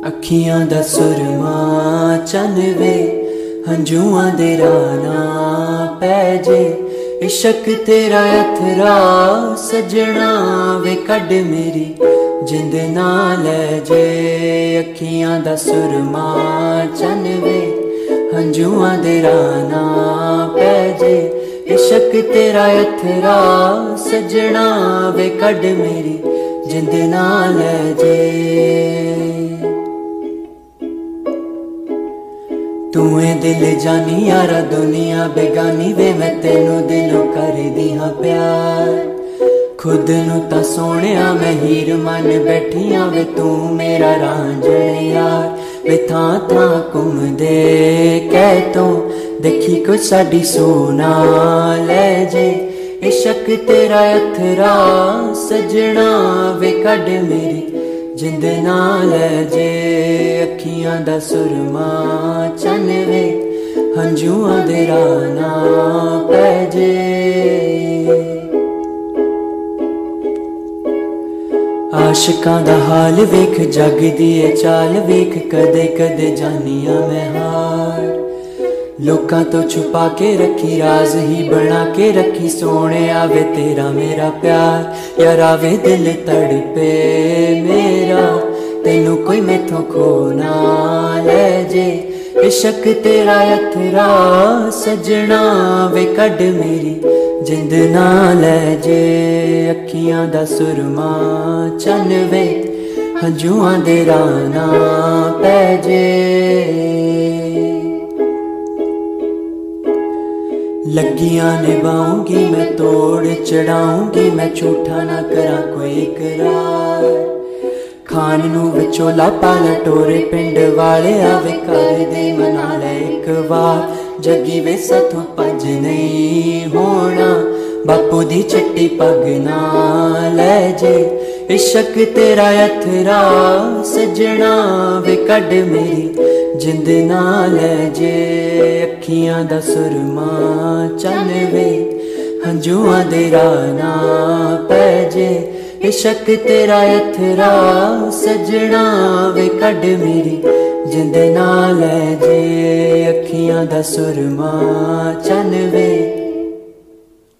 अखियां दा सुरमा चन वे हंजुआं दे राना पै जे इश्क तेरा अथरा सजना वे कड मेरी जिंद ना लै जे। अखियां दा सुरमा चन वे हंजुआं दे राना पै जे इश्क तेरा अथरा सजना वे कड मेरी जिंद ना लै जे। तू दिल जानी यारा दुनिया बेगानी वे मैं तेनू दिलों कर दी हाँ प्यार। खुद नू तां सोहणिया मैं हीर मन बैठिया वे तू मेरा रांझण यार। वे थां थां घूमदे कह तो देखी कुछ साडी सोना लै जे इश्क तेरा अथरा सजना वे कड मेरी जिंद ना लै जे। अखियां दा सुरमा चन वे हंजुआं दे राना पै जे। आशिकां दा हाल वेख जग दी चाल वेख कदे कदे जानिया मैं हार। लोकां तो छुपा के रखी राज ही बना के रखी सोने आवे तेरा मेरा प्यार। यार आवे दिल तड़पे मेरा तेनू कोई मैथों खो ना लै जे इश्क तेरा अथरा सजना वे कड मेरी जिंद ना लै जे। अखियां दा सुरमा चन वे हंजुआं दे राना पै जे। लगियां निभाऊंगी मैं तोड़ चढ़ाऊंगी मैं झूठा ना करा कोई इकरार। खान नू विचोला पाला टोरे पिंड वाले आवे कर दे मना ले एक बार। जगी वे साथों पज नहीं होना बापू दी चिट्टी पग ना लै जे इश्क तेरा अथरा सजना वे कड मेरी जिंद ना लै जे। अखियां दा सुरमा चन वे हंजुआं दे राना पै जे इश्क तेरा अथरा सजना वे कड मेरी जिंद ना लै जे। अखियां दा सुरमा चन वे